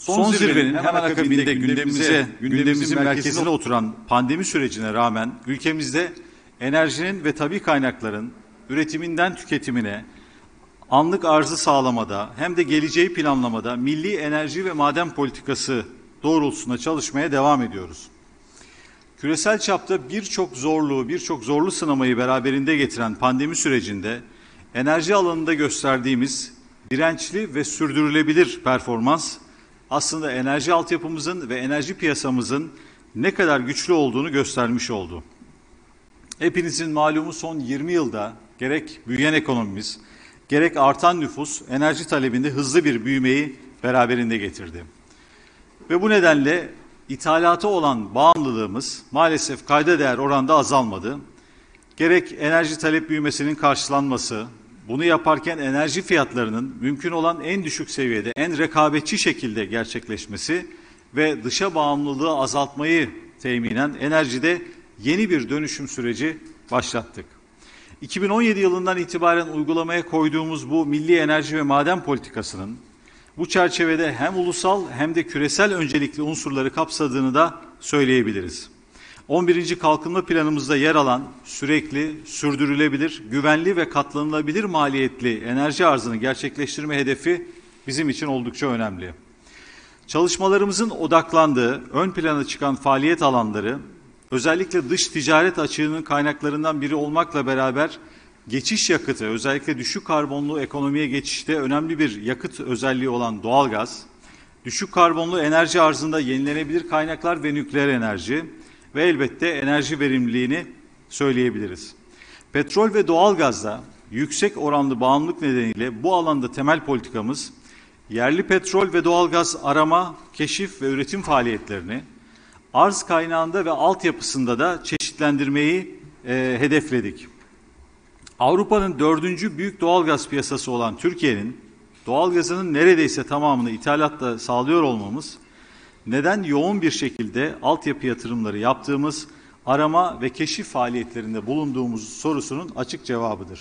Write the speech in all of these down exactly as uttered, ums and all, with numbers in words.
Son zirvenin hemen akabinde gündemimize, gündemimizin merkezine oturan pandemi sürecine rağmen ülkemizde enerjinin ve tabii kaynakların üretiminden tüketimine, anlık arzı sağlamada hem de geleceği planlamada milli enerji ve maden politikası doğrultusunda çalışmaya devam ediyoruz. Küresel çapta birçok zorluğu, birçok zorlu sınamayı beraberinde getiren pandemi sürecinde enerji alanında gösterdiğimiz dirençli ve sürdürülebilir performans aslında enerji altyapımızın ve enerji piyasamızın ne kadar güçlü olduğunu göstermiş oldu. Hepinizin malumu son yirmi yılda gerek büyüyen ekonomimiz, gerek artan nüfus enerji talebinde hızlı bir büyümeyi beraberinde getirdi. Ve bu nedenle ithalata olan bağımlılığımız maalesef kayda değer oranda azalmadı. Gerek enerji talep büyümesinin karşılanması, bunu yaparken enerji fiyatlarının mümkün olan en düşük seviyede, en rekabetçi şekilde gerçekleşmesi ve dışa bağımlılığı azaltmayı teminen enerjide yeni bir dönüşüm süreci başlattık. iki bin on yedi yılından itibaren uygulamaya koyduğumuz bu milli enerji ve maden politikasının bu çerçevede hem ulusal hem de küresel öncelikli unsurları kapsadığını da söyleyebiliriz. on birinci Kalkınma Planımızda yer alan sürekli, sürdürülebilir, güvenli ve katlanılabilir maliyetli enerji arzını gerçekleştirme hedefi bizim için oldukça önemli. Çalışmalarımızın odaklandığı, ön plana çıkan faaliyet alanları, özellikle dış ticaret açığının kaynaklarından biri olmakla beraber geçiş yakıtı, özellikle düşük karbonlu ekonomiye geçişte önemli bir yakıt özelliği olan doğalgaz, düşük karbonlu enerji arzında yenilenebilir kaynaklar ve nükleer enerji ve elbette enerji verimliliğini söyleyebiliriz. Petrol ve doğalgazda yüksek oranlı bağımlılık nedeniyle bu alanda temel politikamız, yerli petrol ve doğalgaz arama, keşif ve üretim faaliyetlerini, arz kaynağında ve altyapısında da çeşitlendirmeyi e, hedefledik. Avrupa'nın dördüncü büyük doğalgaz piyasası olan Türkiye'nin doğalgazının neredeyse tamamını ithalatla sağlıyor olmamız, neden yoğun bir şekilde altyapı yatırımları yaptığımız, arama ve keşif faaliyetlerinde bulunduğumuz sorusunun açık cevabıdır.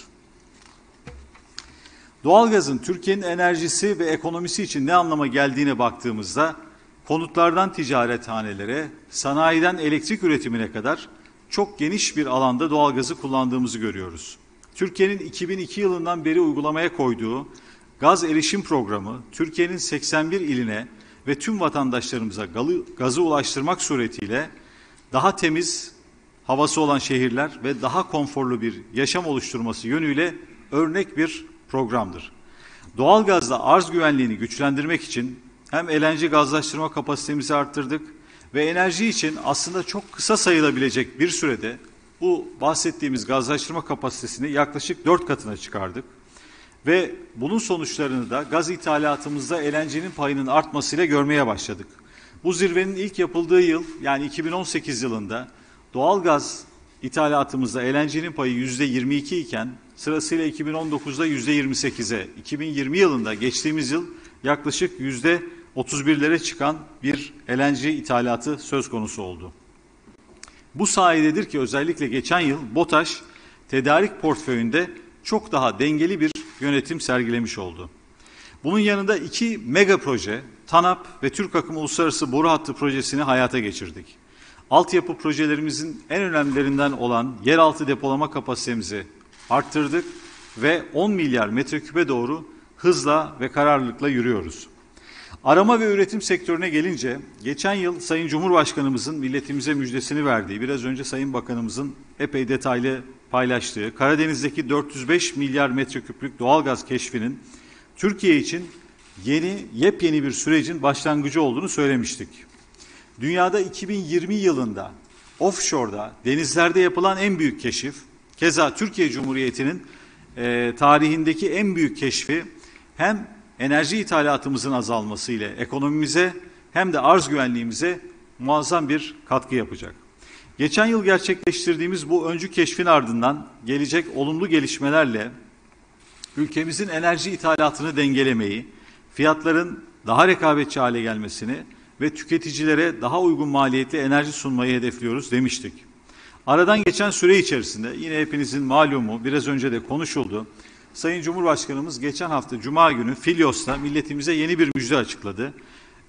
Doğalgazın Türkiye'nin enerjisi ve ekonomisi için ne anlama geldiğine baktığımızda, konutlardan ticarethanelere, sanayiden elektrik üretimine kadar çok geniş bir alanda doğalgazı kullandığımızı görüyoruz. Türkiye'nin iki bin iki yılından beri uygulamaya koyduğu gaz erişim programı, Türkiye'nin seksen bir iline ve tüm vatandaşlarımıza gazı ulaştırmak suretiyle daha temiz havası olan şehirler ve daha konforlu bir yaşam oluşturması yönüyle örnek bir programdır. Doğalgazla arz güvenliğini güçlendirmek için hem L N G gazlaştırma kapasitemizi arttırdık ve enerji için aslında çok kısa sayılabilecek bir sürede bu bahsettiğimiz gazlaştırma kapasitesini yaklaşık dört katına çıkardık. Ve bunun sonuçlarını da gaz ithalatımızda L N G'nin payının artmasıyla görmeye başladık. Bu zirvenin ilk yapıldığı yıl, yani iki bin on sekiz yılında doğalgaz ithalatımızda L N G'nin payı yüzde yirmi iki iken sırasıyla iki bin on dokuzda yüzde yirmi sekize, iki bin yirmi yılında geçtiğimiz yıl yaklaşık yüzde otuz birlere çıkan bir L N G ithalatı söz konusu oldu. Bu sayededir ki özellikle geçen yıl BOTAŞ tedarik portföyünde çok daha dengeli bir yönetim sergilemiş oldu. Bunun yanında iki mega proje, TANAP ve Türk Akım Uluslararası Boru Hattı projesini hayata geçirdik. Altyapı projelerimizin en önemlilerinden olan yeraltı depolama kapasitemizi arttırdık ve on milyar metreküpe doğru hızla ve kararlılıkla yürüyoruz. Arama ve üretim sektörüne gelince, geçen yıl Sayın Cumhurbaşkanımızın milletimize müjdesini verdiği, biraz önce Sayın Bakanımızın epey detaylı paylaştığı, Karadeniz'deki dört yüz beş milyar metreküplük doğalgaz keşfinin Türkiye için yeni, yepyeni bir sürecin başlangıcı olduğunu söylemiştik. Dünyada iki bin yirmi yılında offshore'da, denizlerde yapılan en büyük keşif, keza Türkiye Cumhuriyeti'nin e, tarihindeki en büyük keşfi hem enerji ithalatımızın azalması ile ekonomimize hem de arz güvenliğimize muazzam bir katkı yapacak. Geçen yıl gerçekleştirdiğimiz bu öncü keşfin ardından gelecek olumlu gelişmelerle ülkemizin enerji ithalatını dengelemeyi, fiyatların daha rekabetçi hale gelmesini ve tüketicilere daha uygun maliyetli enerji sunmayı hedefliyoruz demiştik. Aradan geçen süre içerisinde yine hepinizin malumu, biraz önce de konuşuldu, Sayın Cumhurbaşkanımız geçen hafta Cuma günü Filyos'ta milletimize yeni bir müjde açıkladı.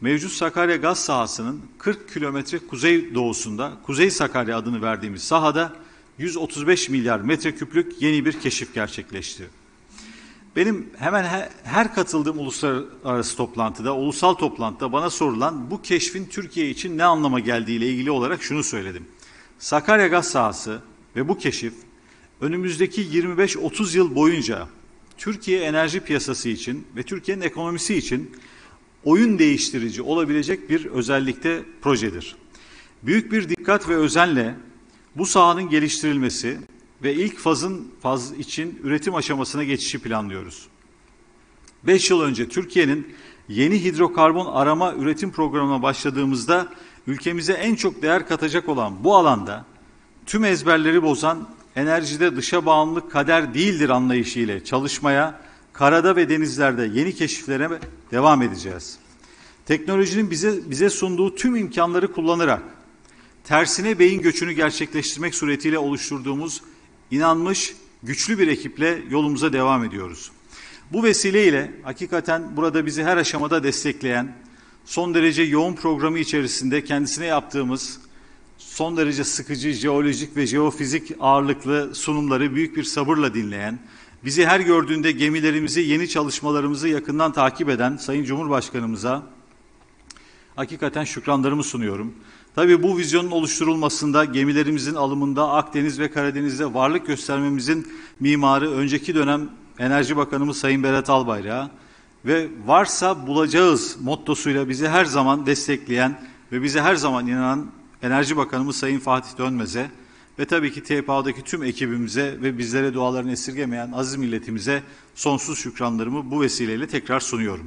mevcut Sakarya gaz sahasının kırk kilometre kuzey doğusunda Kuzey Sakarya adını verdiğimiz sahada yüz otuz beş milyar metreküplük yeni bir keşif gerçekleşti. Benim hemen her katıldığım uluslararası toplantıda, ulusal toplantıda bana sorulan bu keşfin Türkiye için ne anlama geldiği ile ilgili olarak şunu söyledim. Sakarya gaz sahası ve bu keşif önümüzdeki yirmi beş otuz yıl boyunca Türkiye enerji piyasası için ve Türkiye'nin ekonomisi için oyun değiştirici olabilecek bir özellikte projedir. Büyük bir dikkat ve özenle bu sahanın geliştirilmesi ve ilk fazın faz için üretim aşamasına geçişi planlıyoruz. beş yıl önce Türkiye'nin yeni hidrokarbon arama üretim programına başladığımızda ülkemize en çok değer katacak olan bu alanda tüm ezberleri bozan enerjide dışa bağımlılık kader değildir anlayışı ile çalışmaya, karada ve denizlerde yeni keşiflere devam edeceğiz. Teknolojinin bize bize sunduğu tüm imkanları kullanarak tersine beyin göçünü gerçekleştirmek suretiyle oluşturduğumuz inanmış, güçlü bir ekiple yolumuza devam ediyoruz. Bu vesileyle hakikaten burada bizi her aşamada destekleyen, son derece yoğun programı içerisinde kendisine yaptığımız son derece sıkıcı jeolojik ve jeofizik ağırlıklı sunumları büyük bir sabırla dinleyen, bizi her gördüğünde gemilerimizi, yeni çalışmalarımızı yakından takip eden Sayın Cumhurbaşkanımıza hakikaten şükranlarımı sunuyorum. Tabii bu vizyonun oluşturulmasında, gemilerimizin alımında, Akdeniz ve Karadeniz'de varlık göstermemizin mimarı önceki dönem Enerji Bakanımız Sayın Berat Albayrak'a ve varsa bulacağız mottosuyla bizi her zaman destekleyen ve bize her zaman inanan Enerji Bakanımız Sayın Fatih Dönmez'e ve tabii ki T P A'daki tüm ekibimize ve bizlere dualarını esirgemeyen aziz milletimize sonsuz şükranlarımı bu vesileyle tekrar sunuyorum.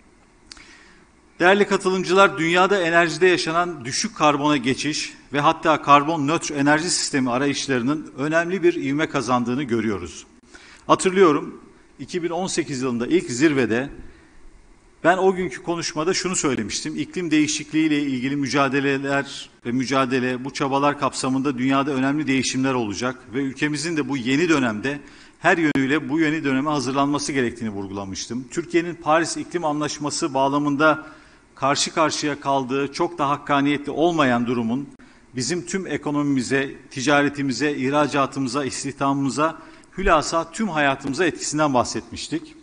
Değerli katılımcılar, dünyada enerjide yaşanan düşük karbona geçiş ve hatta karbon nötr enerji sistemi arayışlarının önemli bir ivme kazandığını görüyoruz. Hatırlıyorum, iki bin on sekiz yılında ilk zirvede ben o günkü konuşmada şunu söylemiştim. İklim değişikliği ile ilgili mücadeleler ve mücadele, bu çabalar kapsamında dünyada önemli değişimler olacak ve ülkemizin de bu yeni dönemde her yönüyle bu yeni döneme hazırlanması gerektiğini vurgulamıştım. Türkiye'nin Paris İklim Anlaşması bağlamında karşı karşıya kaldığı çok da hakkaniyetli olmayan durumun bizim tüm ekonomimize, ticaretimize, ihracatımıza, istihdamımıza, hülasa tüm hayatımıza etkisinden bahsetmiştik.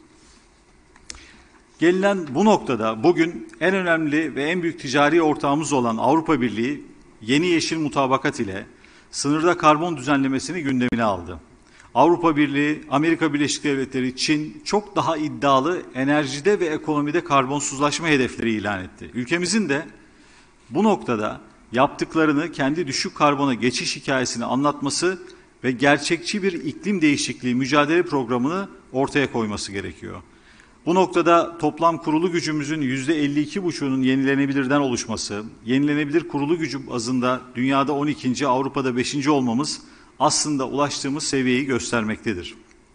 Gelinen bu noktada bugün en önemli ve en büyük ticari ortağımız olan Avrupa Birliği yeni yeşil mutabakat ile sınırda karbon düzenlemesini gündemine aldı. Avrupa Birliği, Amerika Birleşik Devletleri, Çin çok daha iddialı enerjide ve ekonomide karbonsuzlaşma hedefleri ilan etti. Ülkemizin de bu noktada yaptıklarını, kendi düşük karbona geçiş hikayesini anlatması ve gerçekçi bir iklim değişikliği mücadele programını ortaya koyması gerekiyor. Bu noktada toplam kurulu gücümüzün yüzde elli iki buçuğunun yenilenebilirden oluşması, yenilenebilir kurulu gücü bazında dünyada on ikinci, Avrupa'da beşinci olmamız aslında ulaştığımız seviyeyi göstermektedir.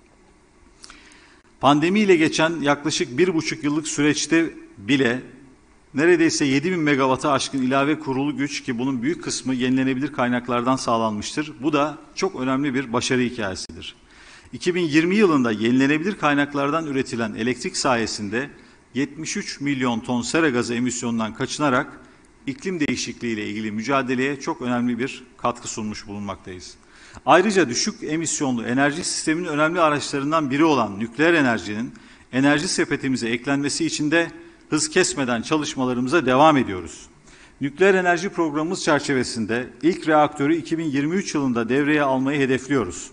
Pandemiyle geçen yaklaşık bir buçuk yıllık süreçte bile neredeyse yedi bin megawata aşkın ilave kurulu güç ki bunun büyük kısmı yenilenebilir kaynaklardan sağlanmıştır. Bu da çok önemli bir başarı hikayesidir. iki bin yirmi yılında yenilenebilir kaynaklardan üretilen elektrik sayesinde yetmiş üç milyon ton sera gazı emisyonundan kaçınarak iklim değişikliği ile ilgili mücadeleye çok önemli bir katkı sunmuş bulunmaktayız. Ayrıca düşük emisyonlu enerji sisteminin önemli araçlarından biri olan nükleer enerjinin enerji sepetimize eklenmesi için de hız kesmeden çalışmalarımıza devam ediyoruz. Nükleer enerji programımız çerçevesinde ilk reaktörü iki bin yirmi üç yılında devreye almayı hedefliyoruz.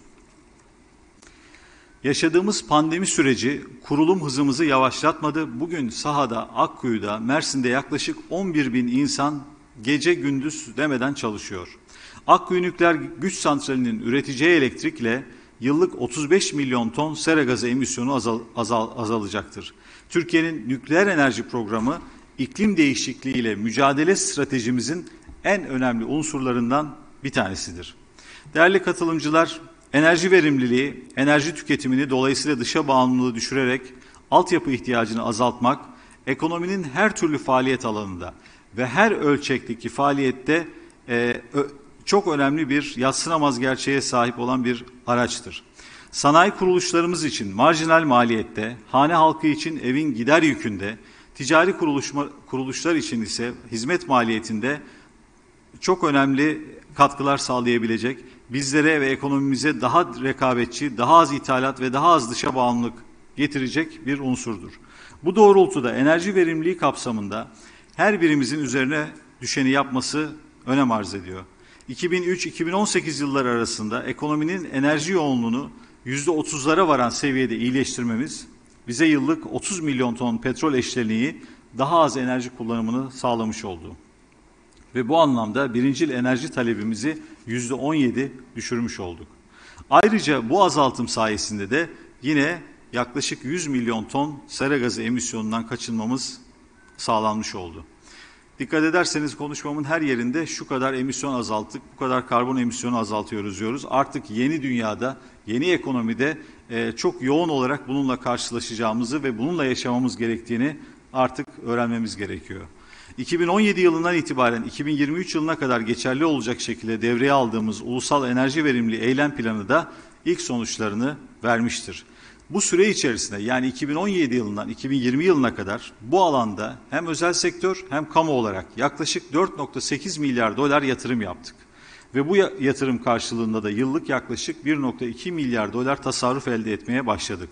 Yaşadığımız pandemi süreci kurulum hızımızı yavaşlatmadı. Bugün sahada, Akkuyu'da, Mersin'de yaklaşık on bir bin insan gece gündüz demeden çalışıyor. Akkuyu Nükleer Güç Santrali'nin üreteceği elektrikle yıllık otuz beş milyon ton sera gazı emisyonu azal, azal, azalacaktır. Türkiye'nin nükleer enerji programı iklim değişikliğiyle mücadele stratejimizin en önemli unsurlarından bir tanesidir. Değerli katılımcılar, enerji verimliliği, enerji tüketimini dolayısıyla dışa bağımlılığı düşürerek altyapı ihtiyacını azaltmak, ekonominin her türlü faaliyet alanında ve her ölçekteki faaliyette e, ö, çok önemli bir yadsınamaz gerçeğe sahip olan bir araçtır. Sanayi kuruluşlarımız için marjinal maliyette, hane halkı için evin gider yükünde, Ticari kuruluşma, kuruluşlar için ise hizmet maliyetinde çok önemli katkılar sağlayabilecek, bizlere ve ekonomimize daha rekabetçi, daha az ithalat ve daha az dışa bağımlılık getirecek bir unsurdur. Bu doğrultuda enerji verimliliği kapsamında her birimizin üzerine düşeni yapması önem arz ediyor. iki bin üç iki bin on sekiz yılları arasında ekonominin enerji yoğunluğunu yüzde otuzlara varan seviyede iyileştirmemiz, bize yıllık otuz milyon ton petrol eşleniği daha az enerji kullanımını sağlamış oldu. Ve bu anlamda birincil enerji talebimizi yüzde on yedi düşürmüş olduk. Ayrıca bu azaltım sayesinde de yine yaklaşık yüz milyon ton sera gazı emisyonundan kaçınmamız sağlanmış oldu. Dikkat ederseniz konuşmamın her yerinde şu kadar emisyon azalttık, bu kadar karbon emisyonu azaltıyoruz diyoruz. Artık yeni dünyada, yeni ekonomide e, çok yoğun olarak bununla karşılaşacağımızı ve bununla yaşamamız gerektiğini artık öğrenmemiz gerekiyor. iki bin on yedi yılından itibaren iki bin yirmi üç yılına kadar geçerli olacak şekilde devreye aldığımız Ulusal Enerji Verimliliği Eylem Planı da ilk sonuçlarını vermiştir. Bu süre içerisinde yani iki bin on yedi yılından iki bin yirmi yılına kadar bu alanda hem özel sektör hem kamu olarak yaklaşık dört nokta sekiz milyar dolar yatırım yaptık. Ve bu yatırım karşılığında da yıllık yaklaşık bir nokta iki milyar dolar tasarruf elde etmeye başladık.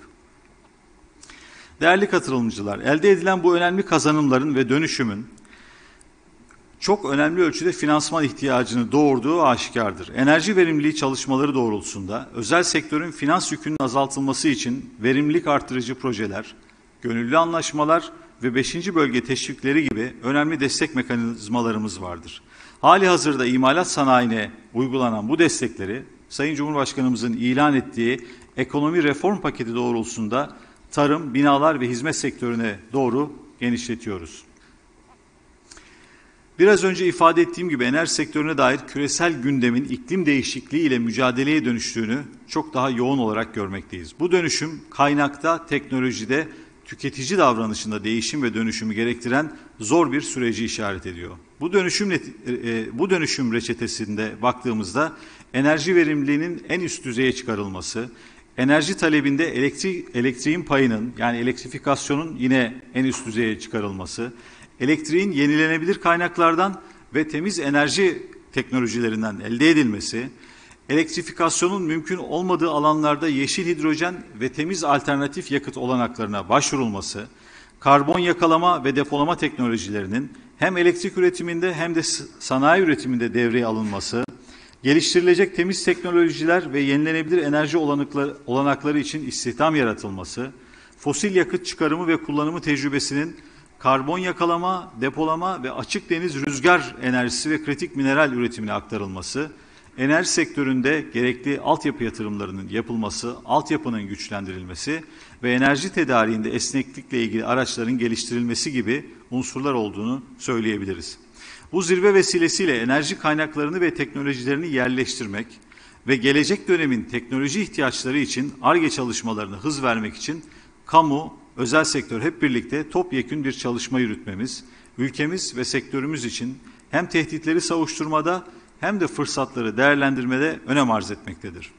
Değerli katılımcılar, elde edilen bu önemli kazanımların ve dönüşümün çok önemli ölçüde finansman ihtiyacını doğurduğu aşikardır. Enerji verimliliği çalışmaları doğrultusunda özel sektörün finans yükünün azaltılması için verimlilik artırıcı projeler, gönüllü anlaşmalar ve beşinci bölge teşvikleri gibi önemli destek mekanizmalarımız vardır. Hali hazırda imalat sanayine uygulanan bu destekleri Sayın Cumhurbaşkanımızın ilan ettiği ekonomi reform paketi doğrultusunda tarım, binalar ve hizmet sektörüne doğru genişletiyoruz. Biraz önce ifade ettiğim gibi enerji sektörüne dair küresel gündemin iklim değişikliği ile mücadeleye dönüştüğünü çok daha yoğun olarak görmekteyiz. Bu dönüşüm kaynakta, teknolojide, tüketici davranışında değişim ve dönüşümü gerektiren zor bir süreci işaret ediyor. Bu dönüşüm bu dönüşüm reçetesinde baktığımızda enerji verimliliğinin en üst düzeye çıkarılması, enerji talebinde elektri, elektriğin payının yani elektrifikasyonun yine en üst düzeye çıkarılması, elektriğin yenilenebilir kaynaklardan ve temiz enerji teknolojilerinden elde edilmesi, elektrifikasyonun mümkün olmadığı alanlarda yeşil hidrojen ve temiz alternatif yakıt olanaklarına başvurulması, karbon yakalama ve depolama teknolojilerinin hem elektrik üretiminde hem de sanayi üretiminde devreye alınması, geliştirilecek temiz teknolojiler ve yenilenebilir enerji olanakları, olanakları için istihdam yaratılması, fosil yakıt çıkarımı ve kullanımı tecrübesinin karbon yakalama, depolama ve açık deniz rüzgar enerjisi ve kritik mineral üretimine aktarılması, enerji sektöründe gerekli altyapı yatırımlarının yapılması, altyapının güçlendirilmesi ve enerji tedariğinde esneklikle ilgili araçların geliştirilmesi gibi unsurlar olduğunu söyleyebiliriz. Bu zirve vesilesiyle enerji kaynaklarını ve teknolojilerini yerleştirmek ve gelecek dönemin teknoloji ihtiyaçları için Ar-Ge çalışmalarını hız vermek için kamu, özel sektör hep birlikte topyekün bir çalışma yürütmemiz, ülkemiz ve sektörümüz için hem tehditleri savuşturmada hem de fırsatları değerlendirmede önem arz etmektedir.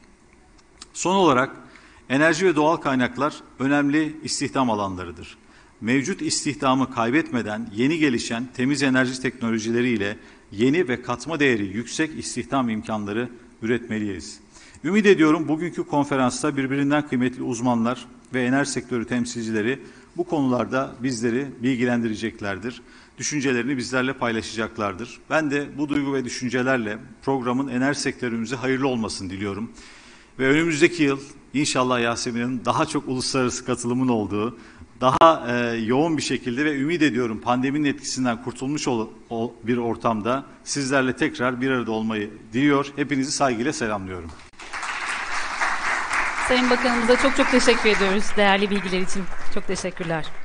Son olarak enerji ve doğal kaynaklar önemli istihdam alanlarıdır. Mevcut istihdamı kaybetmeden yeni gelişen temiz enerji teknolojileriyle yeni ve katma değeri yüksek istihdam imkanları üretmeliyiz. Ümit ediyorum bugünkü konferansta birbirinden kıymetli uzmanlar ve enerji sektörü temsilcileri bu konularda bizleri bilgilendireceklerdir. Düşüncelerini bizlerle paylaşacaklardır. Ben de bu duygu ve düşüncelerle programın enerji sektörümüze hayırlı olmasını diliyorum. Ve önümüzdeki yıl inşallah Yasemin'in daha çok uluslararası katılımın olduğu, daha e, yoğun bir şekilde ve ümit ediyorum pandeminin etkisinden kurtulmuş ol, ol, bir ortamda sizlerle tekrar bir arada olmayı diliyor. Hepinizi saygıyla selamlıyorum. Sayın Bakanımıza çok çok teşekkür ediyoruz değerli bilgiler için. Çok teşekkürler.